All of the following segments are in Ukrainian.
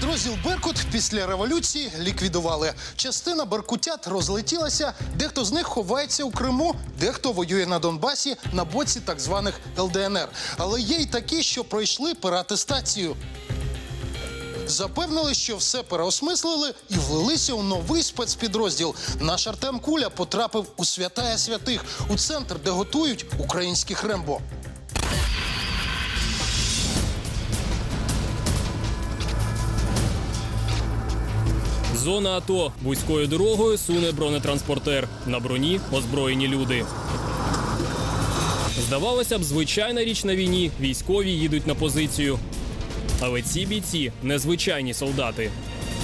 Підрозділ «Беркут» після революції ліквідували. Частина беркутят розлетілася, дехто з них ховається у Криму, дехто воює на Донбасі на боці так званих ЛДНР. Але є й такі, що пройшли переатестацію. Запевнили, що все переосмислили і влилися у новий спецпідрозділ. Наш Артем Куля потрапив у святая святих, у центр, де готують українських Рембо. Зона АТО. Вузькою дорогою суне бронетранспортер. На броні озброєні люди. Здавалося б, звичайна річ на війні. Військові їдуть на позицію. Але ці бійці – незвичайні солдати.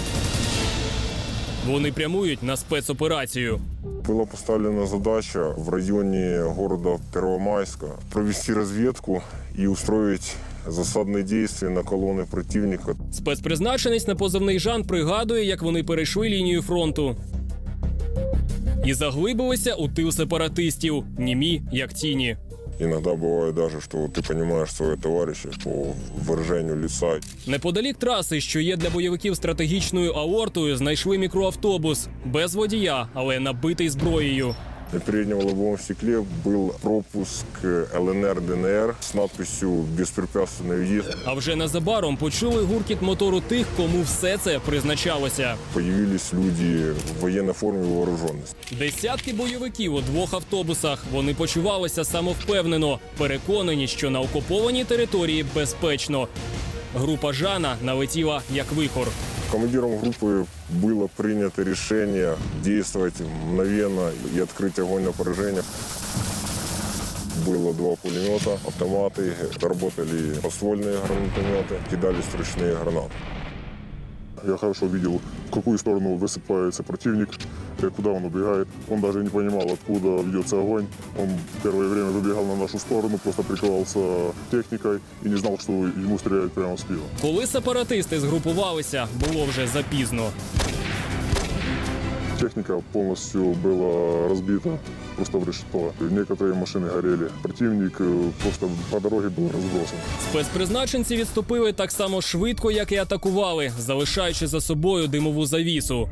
Вони прямують на спецоперацію. Была поставлена задача в районе города Первомайска провести разведку и устроить засадные действия на колонны противника. Спецпризначенець на позивний Жан пригадує, як вони перейшли лінію фронту. І заглибилися у тил сепаратистів, німі, як тіні. Иногда бывает даже, что ты понимаешь своего товарища по выражению лица. Неподалік траси, що є для бойовиків стратегічною аортою, знайшли мікроавтобус. Без водія, але набитий зброєю. На переднем лобовом стекле был пропуск ЛНР-ДНР с надписью «Беспрепятственный въезд». А вже незабаром почули гуркіт мотору тих, кому все це призначалося. Появились люди в военной форме вооруженности. Десятки бойовиків у двох автобусах. Вони почувалися самовпевнено, переконані, що на окупованій території безпечно. Група Жана налетіла як вихор. Командиром группы было принято решение действовать мгновенно и открыть огонь на поражение. Было 2 пулемета, автоматы, работали подствольные гранатометы, кидались ручные гранаты. Я хорошо видел, в какую сторону высыпается противник, куда он убегает. Он даже не понимал, откуда ведется огонь. Он первое время выбегал на нашу сторону, просто прикрывался техникой и не знал, что ему стреляют прямо в спину. Коли сепаратисти згрупувалися, було вже запізно. Техника полностью была разбита, просто в решето. Некоторые машины горели. Противник просто по дороге был разбросан. Спецпризначенці відступили так само швидко, як і атакували, залишаючи за собою димову завісу.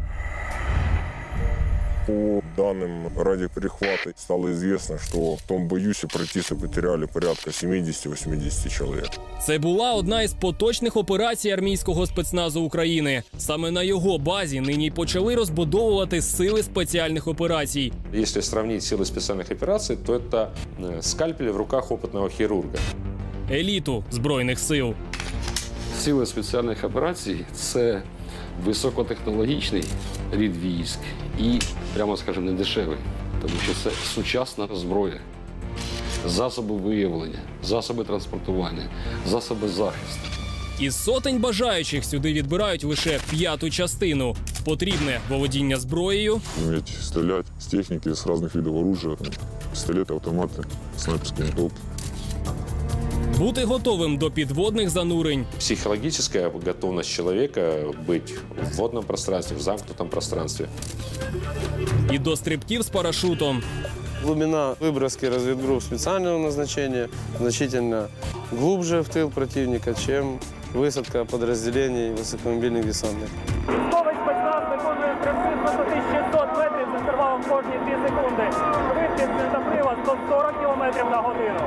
По данным радиоперехвата стало известно, что в том бою сепаратисты потеряли порядка 70-80 человек. Це була одна із поточних операцій армійського спецназу України. Саме на його базі нині почали розбудовувати сили спеціальних операцій. Если сравнить силы специальных операций, то это скальпель в руках опытного хирурга. Еліту Збройних сил. Сили спеціальних операцій – це високотехнологічний рід військ і, прямо скажемо, не дешевий, тому що це сучасна зброя, засоби виявлення, засоби транспортування, засоби захисту. Із сотень бажаючих сюди відбирають лише 5-ту частину. Потрібне володіння зброєю, Уметь стрелять с техники, с разных видов оружия, пистолеты, автоматы, снайперские винтовки. бути готовим до підводних занурень. Психологическая готовность человека быть в водном пространстве, в замкнутом пространстве. І до стрибків з парашутом. Глубина выброски разведгрупп специального назначения значительно глубже в тыл противника, чем высадка подразделений высокомобильных десантных. Військовий спецназ виконує стрибки з висоти 600 метрів з інтервалом кожні 2 секунди. Швидкість літоприва 140 км на годину.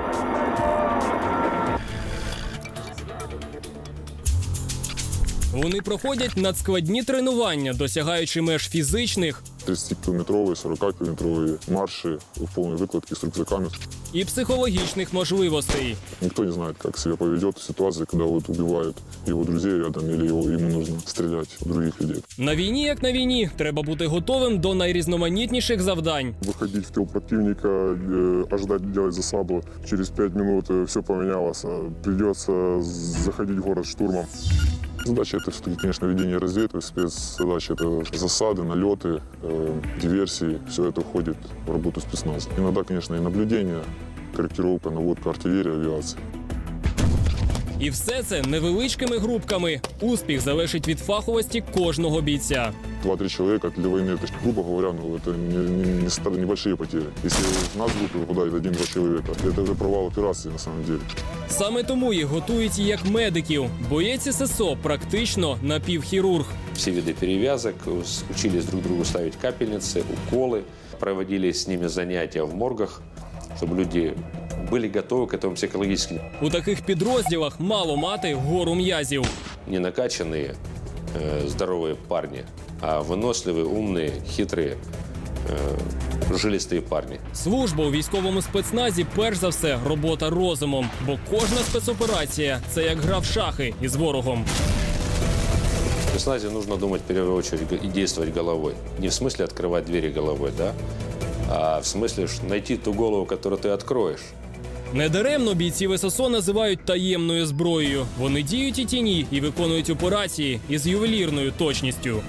Вони проходять надскладні тренування, досягаючи меж фізичних 30-километровые, 40-километровые марши в полной выкладке с рюкзаками. і психологічних можливостей. Никто не знает, как себя поведет в ситуации, когда вот убивают его друзей рядом или ему нужно стрелять в других людей. На війні, як на війні, треба бути готовим до найрізноманітніших завдань. Выходить в тыл противника, ожидать делать засаду. Через 5 минут все поменялось. Придется заходить в город штурмом. Задача это все-таки, конечно, ведение разведки, спецзадача это засады, налеты, диверсии. Все это входит в работу спецназа. Иногда, конечно, и наблюдение, корректировка, наводка артиллерии, авиации. І все це невеличкими групками. Успіх залежить від фаховості кожного бійця. 2-3 человека для войны, это, грубо говоря, это небольшие потери. Если в нас в группе выпадает 1-2 человека, это уже провал операции на самом деле. Саме тому їх готують як медиків. Боєць ССО практично напівхірург. Все виды перевязок, учились друг другу ставить капельницы, уколы. Проводили с ними занятия в моргах, чтобы люди были готовы к этому психологически. У таких підрозділах мало мати гору м'язів. Не накачанные, здоровые парни, а выносливые, умные, хитрые, жилистые парни. Служба у військовому спецназі перш за все робота розумом, бо кожна спецоперація – це як гра в шахи із ворогом. В спецназе нужно думать в первую очередь и действовать головой. Не в смысле открывать двери головой, да? А в смысле найти ту голову, которую ты откроешь. Недаремно бійців ССО називають таємною зброєю. Вони діють у тіні і виконують операції із ювелірною точністю.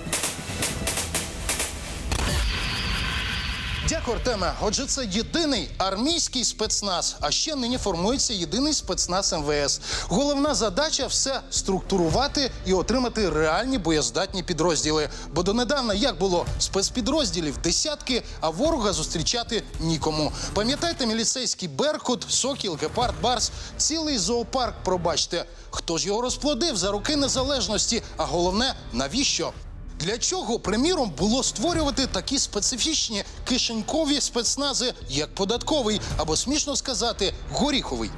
Дякую, Артеме. Отже, це єдиний армійський спецназ, а ще нині формується єдиний спецназ МВС. Головна задача – все структурувати і отримати реальні боєздатні підрозділи. Бо донедавна як було? Спецпідрозділів десятки, а ворога зустрічати нікому. Пам'ятаєте міліцейський Беркут, Сокіл, Гепард, Барс? Цілий зоопарк, пробачте. Хто ж його розплодив за роки незалежності? А головне – навіщо? Для чого, приміром, було створювати такі специфічні кишенькові спецнази, як податковий, або, смішно сказати, горіховий?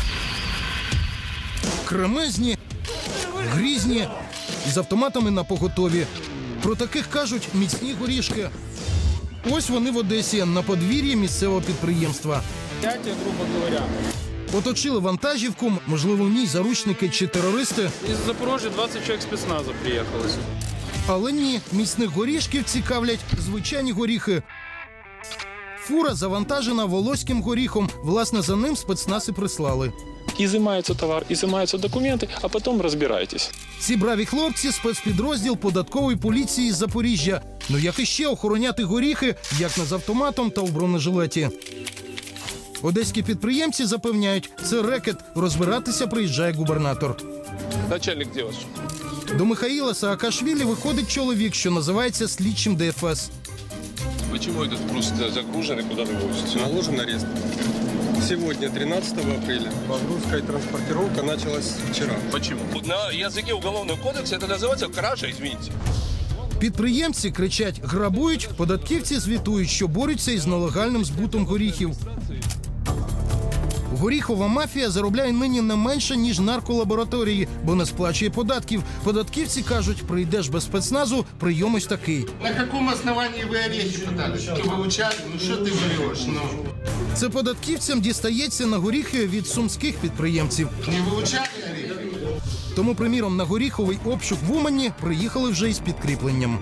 Кремезні, грізні, з автоматами на поготові. Про таких кажуть міцні горішки. Ось вони в Одесі, на подвір'ї місцевого підприємства. Грубо говоря. Оточили вантажівку, можливо, в ній заручники чи терористи. Із Запорожжя 20 чоловік спецназу приїхали. Але ні, міцних горішків цікавлять звичайні горіхи. Фура завантажена волоським горіхом. Власне, за ним спецназ і прислали. Ізимається товар, ізимаються документи, а потім розбирайтесь. Ці браві хлопці – спецпідрозділ податкової поліції з Запоріжжя. Ну як іще охороняти горіхи, як не з автоматом та у бронежилеті? Одеські підприємці запевняють, це рекет. Розбиратися приїжджає губернатор. Начальник де ваш? До Михаїла Саакашвілі виходить чоловік, що називається слідчим ДФС. Почему этот груз загружен и куда вы возите? Наложен арест. Сегодня, 13 апреля, погрузка и транспортировка началась вчера. Почему? На языке Уголовного кодекса это называется кража, извините. Підприємці кричать «грабують», податківці звітують, що борються із нелегальним збутом горіхів. Горіхова мафія заробляє нині не менше, ніж нарколабораторії, бо не сплачує податків. Податківці кажуть, прийдеш без спецназу, прийом ось такий. На якому основанні ви орехи питали? Що ви вивчали? Ну що ти береш? Це податківцям дістається на горіхи від сумських підприємців. Не вивчали орехи? Тому, приміром, на горіховий обшук в Умані приїхали вже із підкріпленням.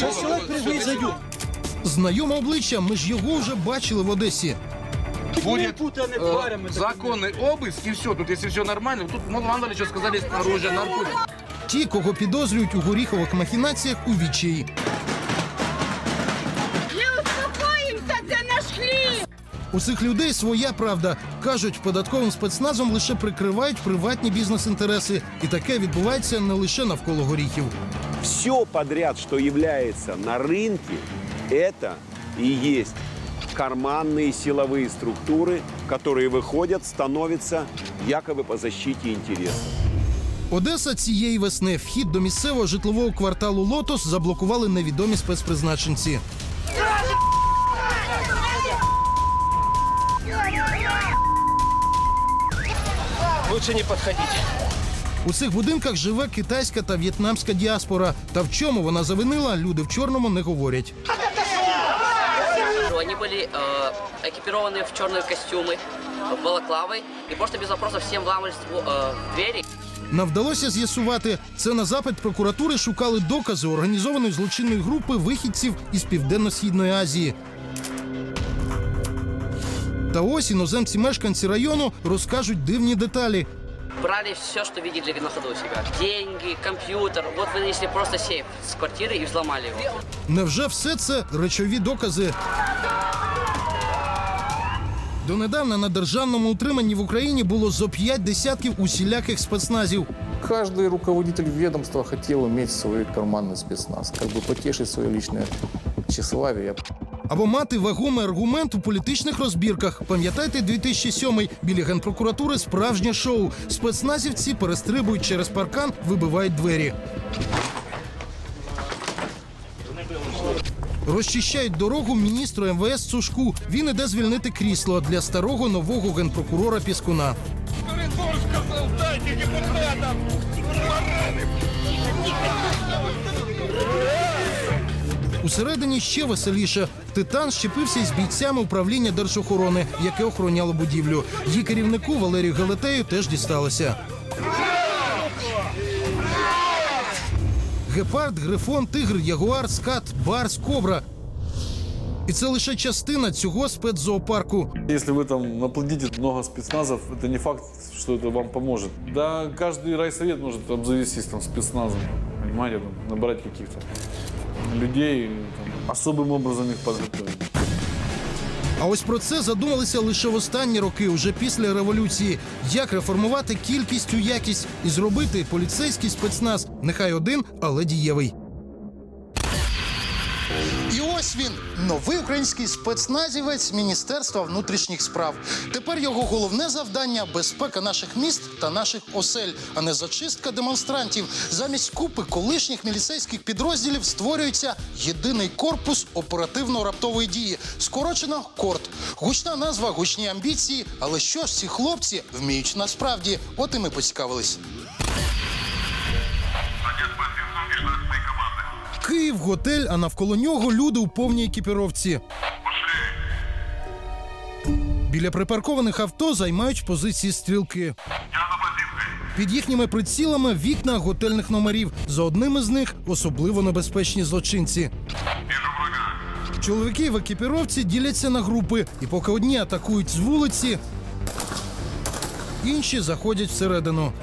Знайоме обличчя, ми ж його вже бачили в Одесі. Будет законный обыск, и все. Тут, если все нормально, тут мало ли что сказали снаружи, наркотики. Ті, кого підозрюють у горіхових махінаціях, у відчаї. Не успокоїмося, це наш хліб! У цих людей своя правда. Кажуть, податковим спецназом лише прикривають приватні бізнес-інтереси. І таке відбувається не лише навколо горіхів. Все подряд, что является на рынке, это и есть карманные силовые структуры, которые выходят, становятся якобы по защите интересов. Одеса цієї весни. Вхід до місцевого житлового кварталу «Лотос» заблокували невідомі спецпризначенці. Лучше не подходите. У цих будинках живе китайська та в'єтнамська діаспора. Та в чому вона завинила, люди в чорному не говорять. Они были экипированы в черные костюмы, в балаклавы, и просто без вопросов всем вламывались в двери. Нам вдалося з'ясувати, це на запит прокуратури шукали докази організованої злочинної групи вихідців із Південно-Східної Азії. Та ось іноземці-мешканці району розкажуть дивні деталі. Брали все, что видели на ходу у себя. Деньги, компьютер. Вот вынесли просто сейф с квартиры и взломали его. Невже все це речові докази? Донедавна на державному утриманні в Україні було зо 5 десятків усіляких спецназів. Каждый руководитель ведомства хотел иметь свой карманный спецназ, как бы потешить свое личное тщеславие. Або мати вагомий аргумент у політичних розбірках. Пам'ятаєте, 2007-й біля Генпрокуратури справжнє шоу. Спецназівці перестрибують через паркан, вибивають двері. Розчищають дорогу міністру МВС Цушку. Він іде звільнити крісло для старого нового генпрокурора Піскуна. Усередині ще веселіше. Титан щепився із бійцями управління держохорони, яке охороняло будівлю. Її керівнику Валерію Галетею теж дісталося. Гепард, грифон, тигр, ягуар, скат, барс, кобра. І це лише частина цього спецзоопарку. Если вы там наплодите много спецназов, это не факт, что это вам поможет. Да, каждый райсовет может обзавестись там спецназом, понимаете, там, набрать каких-то людей, там, особым образом их подготовить. А ось про це задумалися лише в останні роки, уже після революції. Як реформувати кількість у якість і зробити поліцейський спецназ, нехай один, але дієвий. І ось він, новий український спецназівець Міністерства внутрішніх справ. Тепер його головне завдання – безпека наших міст та наших осель, а не зачистка демонстрантів. Замість купи колишніх міліцейських підрозділів створюється єдиний корпус оперативно-раптової дії, скорочено КОРД. Гучна назва, гучні амбіції, але що ж ці хлопці вміють насправді? От і ми поцікавились. Київ, готель, а навколо нього люди у повній екіпіровці. Біля припаркованих авто займають позиції стрілки. Під їхніми прицілами вікна готельних номерів. За одним із них особливо небезпечні злочинці. Чоловіки в екіпіровці діляться на групи. І поки одні атакують з вулиці, інші заходять всередину.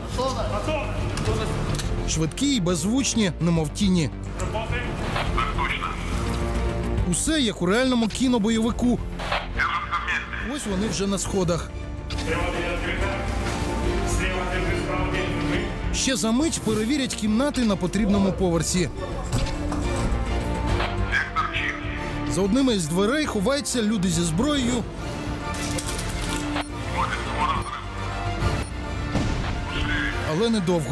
Швидкі і беззвучні, немов тіні. Усе як у реальному кінобойовику. Ось вони вже на сходах. Ще за мить перевірять кімнати на потрібному поверсі. За одними із дверей ховаються люди зі зброєю. Але недовго.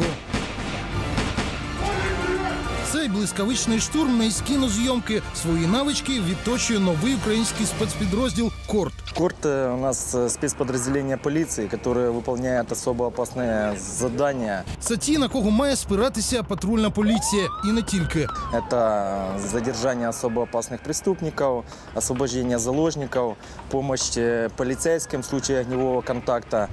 Цей блискавичний штурм не із кінозйомки. Свої навички відточує новий український спецпідрозділ «КОРД». КОРД у нас спецподразделение полиции, которое выполняет особо опасные задания. Це ті, на кого має спиратися патрульна поліція. І не тільки. Это задержание особо опасных преступников, освобождение заложников, помощь полицейским в случае огневого контакта.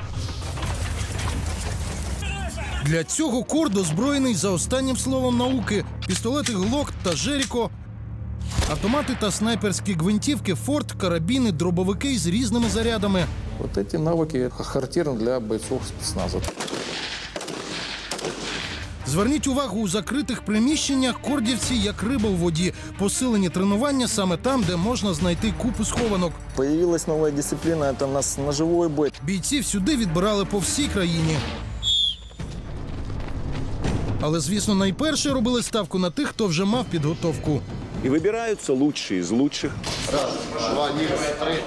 Для цього КОРД озброєний за останнім словом науки. Пістолети «Глок» та «Жеріко», автомати та снайперські гвинтівки «Форд», карабіни, дробовики з різними зарядами. Вот эти навыки характерны для бойцов спецназа. Зверніть увагу, у закритих приміщеннях кордівці як риба в воді. Посилені тренування саме там, де можна знайти купу схованок. Появилась новая дисциплина, это у нас ножевой бой. Бійців сюди відбирали по всій країні. Але, звісно, найперше робили ставку на тих, хто вже мав підготовку. И выбираются лучшие из лучших. Раз, два, три.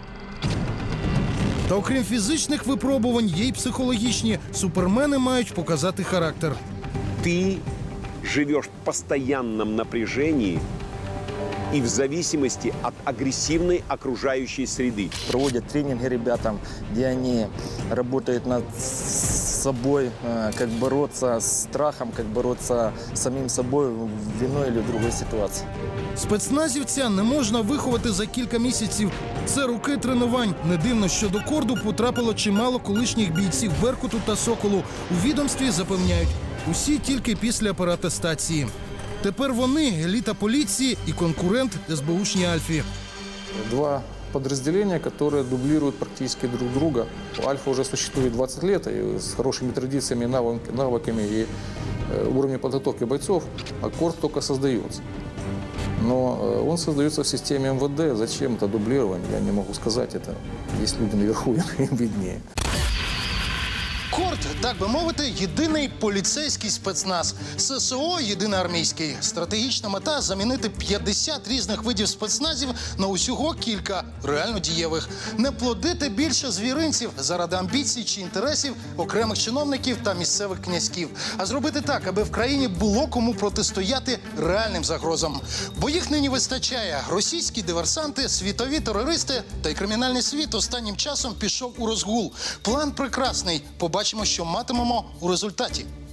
Та окрім фізичних випробувань, є й психологічні. Супермени мають показати характер. Ты живешь в постоянном напряжении и в зависимости от агрессивной окружающей среды. Проводят тренинги ребятам, где они работают над собой, как бороться с страхом, как бороться с самим собой в иной или в другой ситуации. Спецназівця не можна виховати за кілька місяців. Це роки тренувань. Не дивно, що до КОРДу потрапило чимало колишніх бійців «Беркуту» та «Соколу». У відомстві запевняють, усі тільки після переатестації. Тепер вони – еліта поліції і конкурент СБУшній Альфі. Два подразделения, которые дублируют практически друг друга. Альфа уже существует 20 лет и с хорошими традициями, навыками и уровнем подготовки бойцов, а КОРД только создается. Но он создается в системе МВД. Зачем это дублирование, я не могу сказать. Это есть люди наверху, им виднее. Корд, так би мовити, єдиний поліцейський спецназ. ССО – єдиний армійський. Стратегічна мета – замінити 50 різних видів спецназів на усього кілька реально дієвих. Не плодити більше звіринців заради амбіцій чи інтересів окремих чиновників та місцевих князьків. А зробити так, аби в країні було кому протистояти реальним загрозам. Бо їх нині вистачає. Російські диверсанти, світові терористи та й кримінальний світ останнім часом пішов у розгул. План прекрасний. Побачимо, що матимемо у результаті.